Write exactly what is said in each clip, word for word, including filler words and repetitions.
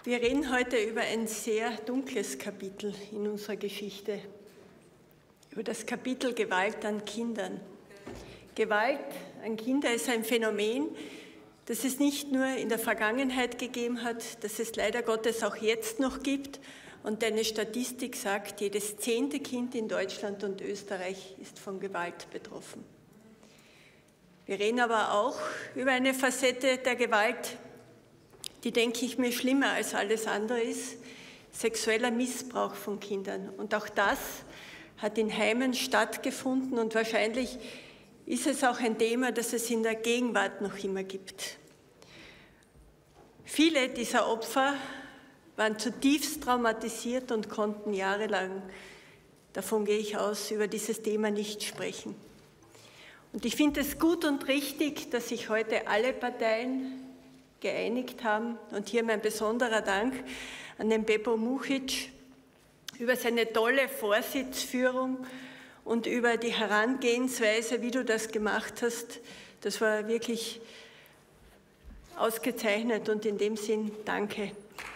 Wir reden heute über ein sehr dunkles Kapitel in unserer Geschichte, über das Kapitel Gewalt an Kindern. Gewalt an Kindern ist ein Phänomen, das es nicht nur in der Vergangenheit gegeben hat, das es leider Gottes auch jetzt noch gibt. Und eine Statistik sagt, jedes zehnte Kind in Deutschland und Österreich ist von Gewalt betroffen. Wir reden aber auch über eine Facette der Gewalt, die, denke ich mir, schlimmer als alles andere ist, sexueller Missbrauch von Kindern. Und auch das hat in Heimen stattgefunden und wahrscheinlich ist es auch ein Thema, das es in der Gegenwart noch immer gibt. Viele dieser Opfer waren zutiefst traumatisiert und konnten jahrelang, davon gehe ich aus, über dieses Thema nicht sprechen. Und ich finde es gut und richtig, dass sich heute alle Parteien geeinigt haben. Und hier mein besonderer Dank an den Beppo Mujic über seine tolle Vorsitzführung und über die Herangehensweise, wie du das gemacht hast. Das war wirklich ausgezeichnet und in dem Sinn danke.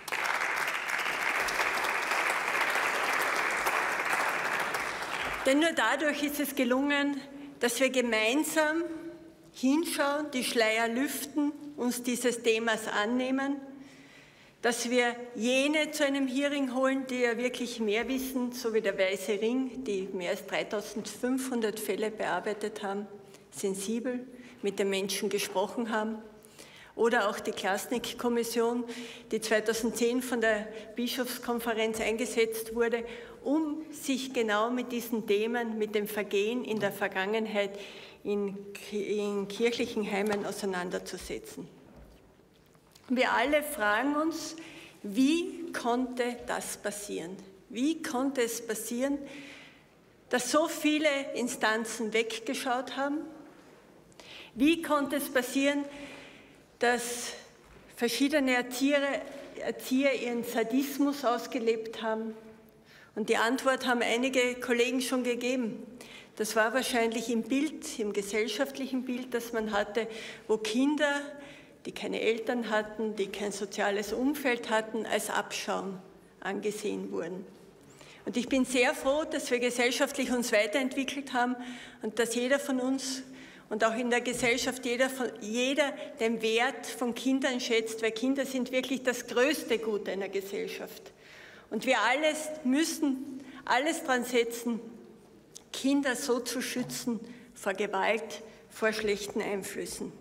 Denn nur dadurch ist es gelungen, dass wir gemeinsam hinschauen, die Schleier lüften, uns dieses Themas annehmen, dass wir jene zu einem Hearing holen, die ja wirklich mehr wissen, so wie der Weiße Ring, die mehr als dreitausendfünfhundert Fälle bearbeitet haben, sensibel mit den Menschen gesprochen haben. Oder auch die Klasnik-Kommission, die zweitausendzehn von der Bischofskonferenz eingesetzt wurde, um sich genau mit diesen Themen, mit dem Vergehen in der Vergangenheit in, in kirchlichen Heimen auseinanderzusetzen. Wir alle fragen uns, wie konnte das passieren? Wie konnte es passieren, dass so viele Instanzen weggeschaut haben? Wie konnte es passieren, dass verschiedene Erzieher, Erzieher ihren Sadismus ausgelebt haben? Und die Antwort haben einige Kollegen schon gegeben. Das war wahrscheinlich im Bild, im gesellschaftlichen Bild, das man hatte, wo Kinder, die keine Eltern hatten, die kein soziales Umfeld hatten, als Abschaum angesehen wurden. Und ich bin sehr froh, dass wir gesellschaftlich uns weiterentwickelt haben und dass jeder von uns und auch in der Gesellschaft jeder, von, jeder den Wert von Kindern schätzt, weil Kinder sind wirklich das größte Gut einer Gesellschaft. Und wir alles müssen alles dran setzen, Kinder so zu schützen vor Gewalt, vor schlechten Einflüssen.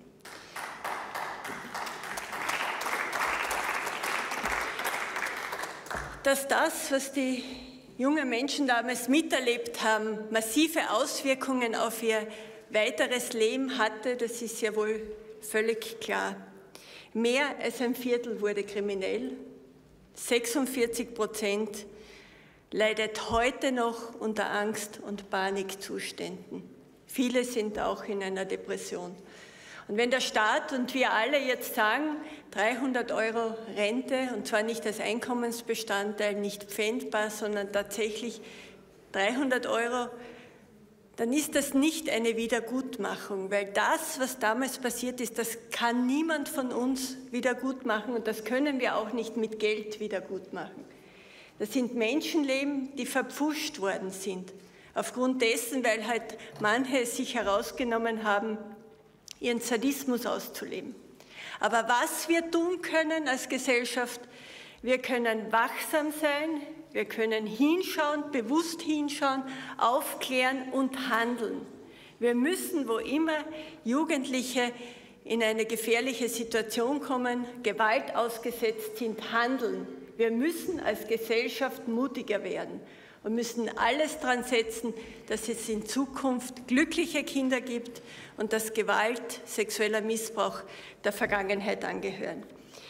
Dass das, was die jungen Menschen damals miterlebt haben, massive Auswirkungen auf ihr weiteres Leben hatte, das ist ja wohl völlig klar. Mehr als ein Viertel wurde kriminell, sechsundvierzig Prozent leidet heute noch unter Angst- und Panikzuständen. Viele sind auch in einer Depression. Und wenn der Staat und wir alle jetzt sagen, dreihundert Euro Rente, und zwar nicht als Einkommensbestandteil, nicht pfändbar, sondern tatsächlich dreihundert Euro, dann ist das nicht eine Wiedergutmachung, weil das, was damals passiert ist, das kann niemand von uns wiedergutmachen und das können wir auch nicht mit Geld wiedergutmachen. Das sind Menschenleben, die verpfuscht worden sind, aufgrund dessen, weil halt manche es sich herausgenommen haben, ihren Sadismus auszuleben. Aber was wir tun können als Gesellschaft, wir können wachsam sein, wir können hinschauen, bewusst hinschauen, aufklären und handeln. Wir müssen, wo immer Jugendliche in eine gefährliche Situation kommen, Gewalt ausgesetzt sind, handeln. Wir müssen als Gesellschaft mutiger werden und müssen alles dran setzen, dass es in Zukunft glückliche Kinder gibt und dass Gewalt, sexueller Missbrauch der Vergangenheit angehören.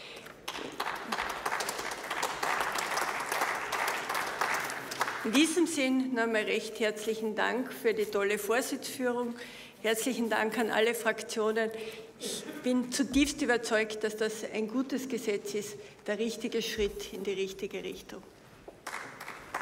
In diesem Sinn nochmal recht herzlichen Dank für die tolle Vorsitzführung. Herzlichen Dank an alle Fraktionen. Ich bin zutiefst überzeugt, dass das ein gutes Gesetz ist, der richtige Schritt in die richtige Richtung.